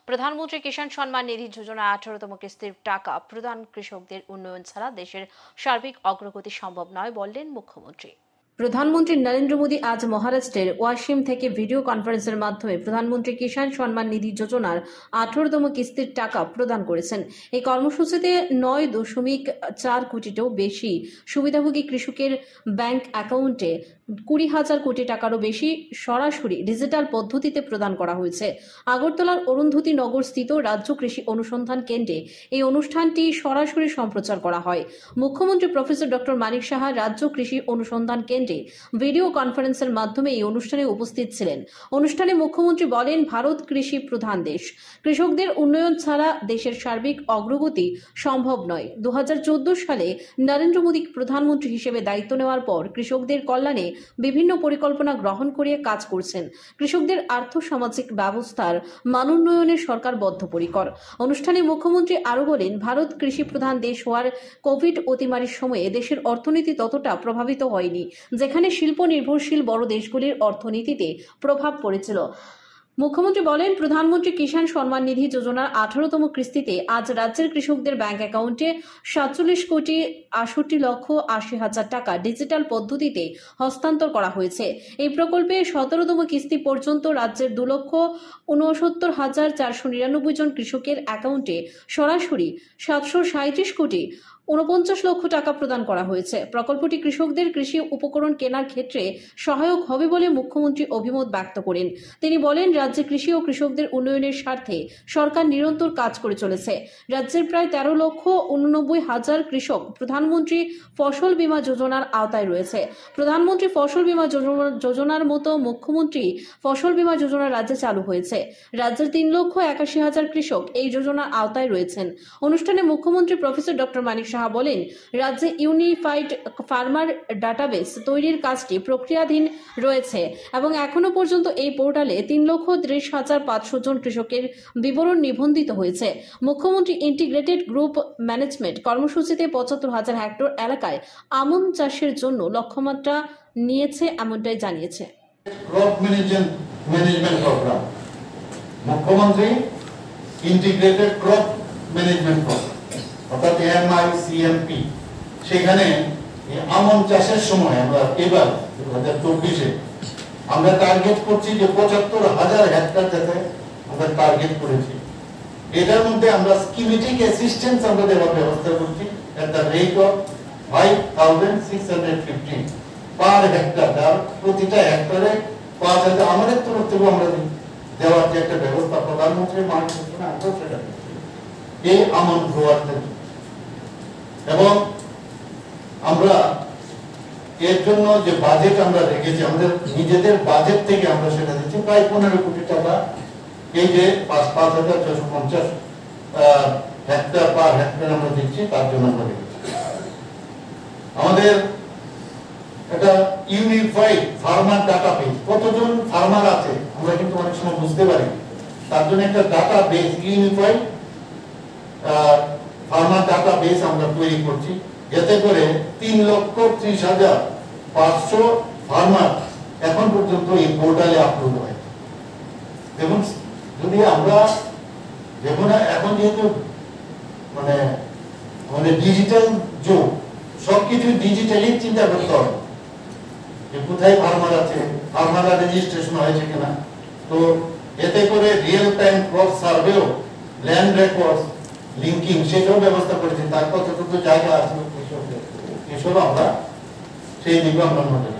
প্রধানমন্ত্রী কিষাণ সম্মান নিধি যোজনা 18তম কিস্তির টাকা প্রদান কৃষকদের উন্নয়ন ছাড়া দেশের সার্বিক অগ্রগতি সম্ভব নয় বললেন মুখ্যমন্ত্রী। প্রধানমন্ত্রী নরেন্দ্র মোদী আজ মহারাষ্ট্রের ওয়াশিম থেকে ভিডিও কনফারেন্সের মাধ্যমে প্রধানমন্ত্রী কিষাণ সম্মান নিধি যোজনার 18তম কিস্তির টাকা প্রদান করেছেন। এই কর্মসূচিতে 9.4 কোটিরও বেশি সুবিধাভোগী কৃষকের ব্যাংক অ্যাকাউন্টে 20,000 কোটি টাকারও বেশি সরাসরি ডিজিটাল পদ্ধতিতে প্রদান করা হয়েছে। আগরতলার অরুন্ধতী নগর স্থিত রাজ্য কৃষি অনুসন্ধান কেন্দ্রে এই অনুষ্ঠানটি সরাসরি সম্প্রচার করা হয়। মুখ্যমন্ত্রী প্রফেসর ডক্টর মানিক সাহা রাজ্য কৃষি অনুসন্ধান কেন্দ্রে ভিডিও কনফারেন্সের মাধ্যমে এই অনুষ্ঠানে উপস্থিত ছিলেন। অনুষ্ঠানে মুখ্যমন্ত্রী বলেন, ভারত কৃষি প্রধান দেশ, কৃষকদের উন্নয়ন ছাড়া দেশের সার্বিক অগ্রগতি সম্ভব নয়। 2014 সালে নরেন্দ্র মোদী প্রধানমন্ত্রী হিসেবে দায়িত্ব নেওয়ার পর কৃষকদের কল্যাণে বিভিন্ন পরিকল্পনা গ্রহণ করে কাজ করছেন। কৃষকদের আর্থ-সামাজিক ব্যবস্থার মানোন্নয়নে সরকার বদ্ধপরিকর। অনুষ্ঠানে মুখ্যমন্ত্রী আরও বলেন, ভারত কৃষি প্রধান দেশ হওয়ার কোভিড অতিমারির সময়ে দেশের অর্থনীতি ততটা প্রভাবিত হয়নি, যেখানে শিল্প নির্ভরশীল বড় দেশগুলির অর্থনীতিতে প্রভাব পড়েছিল। মুখ্যমন্ত্রী বলেন, প্রধানমন্ত্রী কিষাণ সম্মান নিধি যোজনার 18তম কিস্তিতে আজ রাজ্যের কৃষকদের ব্যাংক অ্যাকাউন্টে 47,68,80,000 টাকা ডিজিটাল পদ্ধতিতে হস্তান্তর করা হয়েছে। এই প্রকল্পে 17তম কিস্তি পর্যন্ত রাজ্যের 2,69,499 জন কৃষকের অ্যাকাউন্টে সরাসরি 737 কোটি 49 লক্ষ টাকা প্রদান করা হয়েছে। প্রকল্পটি কৃষকদের কৃষি উপকরণ কেনার ক্ষেত্রে সহায়ক হবে বলে মুখ্যমন্ত্রী অভিমত ব্যক্ত করেন। তিনি বলেন, রাজ্যে কৃষি ও কৃষকদের উন্নয়নের স্বার্থে সরকার নিরন্তর কাজ করে চলেছে। রাজ্যের প্রায় 13,89,000 কৃষক প্রধানমন্ত্রী ফসল বীমা যোজনার আওতায় রয়েছে। প্রধানমন্ত্রী ফসল বীমা যোজনার মতো মুখ্যমন্ত্রী ফসল বীমা যোজনা রাজ্যে চালু হয়েছে। রাজ্যের 3,81,000 কৃষক এই যোজনার আওতায় রয়েছেন। অনুষ্ঠানে মুখ্যমন্ত্রী প্রফেসর ডক্টর মানিক সাহা বলেন, রাজ্যে ইউনিফাইড ফার্মার ডাটাবেস তৈরির কাজটি প্রক্রিয়াধীন রয়েছে এবং এখনো পর্যন্ত এই পোর্টালে 3,30,500 জন কৃষকের বিবরণ নিবন্ধিত হয়েছে। মুখ্যমন্ত্রী ইন্টিগ্রেটেড গ্রুপ ম্যানেজমেন্ট কর্মসূচিতে 75,000 হেক্টর এলাকায় আমন চাষের জন্য লক্ষ্যমাত্রা নিয়েছে এমনটাই জানিয়েছে। ক্রপ ম্যানেজমেন্ট প্রোগ্রাম, মুখ্যমন্ত্রী ইন্টিগ্রেটেড ক্রপ ম্যানেজমেন্ট প্রোগ্রাম অর্থাৎ MICMP, সেখানে আমন চাষের সময় আমরা এবার 2024-এ আমরা টার্গেট করছি যে 75,000 হেক্টর যাতে আমরা টার্গেট করেছি। এটার মধ্যে আমরা স্কিমেটিক অ্যাসিস্ট্যান্স আমরা দেওয়ার ব্যবস্থা করছি at the rate of 5,650 per hectare, তার প্রতিটা হেক্টরে 5,000 আমাদের তরফ থেকে আমরা দেওয়ার যে একটা ব্যবস্থা প্রধানমন্ত্রী মাননীয় ঘোষণা আছে সেটা এই আমন গ্রোয়ার থেকে। এবং আমরা এর জন্য যে বাজেট আমরা রেখেছি আমাদের নিজেদের বাজেট থেকে আমরা সেটা দিচ্ছি প্রায় 15 কোটি টাকা। এই যে 5,650 হেক্টর পার হেক্টর আমরা দিচ্ছি তার জন্য আমরা রেখেছি। আমাদের একটা ইউনিফাইড ফার্মার ডাটাবেস, কতজন ফার্মার আছে আমরা কিন্তু অনেক সময় বুঝতে পারি, তার জন্য একটা ডাটাবেস ইউনিফাইড ফার্মার ডাটাবেস আমরা তৈরি করছি, যাতে করে 3,30,500 ফার্মার এখন পর্যন্ত এই পোর্টালে আপলোড হয়। এবং যদি আমরা দেখুন এখন যেহেতু মানে ডিজিটাল যুগ, সবকিছু ডিজিটালি চিন্তা করতে হবে যে কোথায় ফার্মার আছে, ফার্মাররা রেজিস্ট্রেশন হয়েছে কিনা। তো এতে করে রিয়েল টাইম ক্রপ সার্ভেও ল্যান্ড রেকর্ডস লিঙ্কিং সেটাও ব্যবস্থা করেছি, তার কতটুকু জায়গা আছে এসব আমরা সেই দিকে আমরা নজর